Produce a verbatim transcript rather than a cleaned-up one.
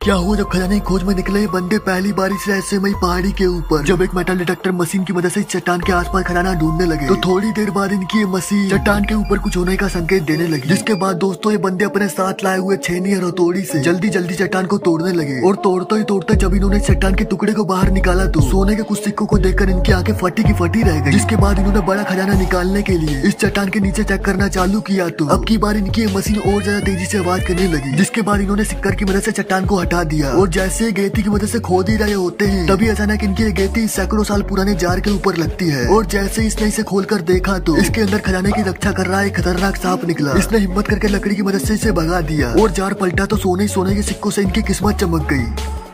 क्या हुआ जब खजाने की खोज में निकले ये बंदे पहली बार इस रहस्यमयी पहाड़ी के ऊपर। जब एक मेटल डिटेक्टर मशीन की मदद से इस चट्टान के आसपास खजाना ढूंढने लगे तो थोड़ी देर बाद इनकी ये मशीन चट्टान के ऊपर कुछ होने का संकेत देने लगी, जिसके बाद दोस्तों ये बंदे अपने साथ लाए हुए छेनी और हथौड़ी से जल्दी जल्दी चट्टान को तोड़ने लगे। और तोड़ते ही तोड़ते जब इन्होंने चट्टान के टुकड़े को बाहर निकाला तो सोने के कुछ सिक्कों को देखकर इनकी आंखें फटी की फटी रह गई। जिसके बाद इन्होंने बड़ा खजाना निकालने के लिए इस चट्टान के नीचे चेक करना चालू किया तो अब की बार इनकी ये मशीन और ज्यादा तेजी से आवाज करने लगी। जिसके बाद इन्होंने सिक्कर की मदद से चट्टान को हटा दिया और जैसे गेती की मदद से खोद ही रहे होते हैं तभी अचानक इनकी ये गेती सैकड़ों साल पुराने जार के ऊपर लगती है। और जैसे इसने इसे खोलकर देखा तो इसके अंदर खजाने की रक्षा कर रहा एक खतरनाक सांप निकला। इसने हिम्मत करके लकड़ी की मदद से इसे भगा दिया और जार पलटा तो सोने सोने के सिक्कों से इनकी किस्मत चमक गई।